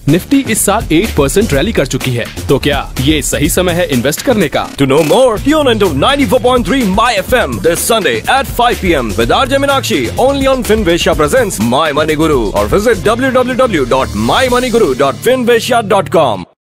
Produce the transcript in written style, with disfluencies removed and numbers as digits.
Nifty इस साल 8% rally कर चुकी है, तो क्या ये सही समय है इन्वेस्ट करने का? To know more, tune into 94.3 My FM this Sunday at 5 p.m. with RJ Meenakshi only on Finvesha presents My Money Guru or visit www.mymoneyguru.finvesha.com.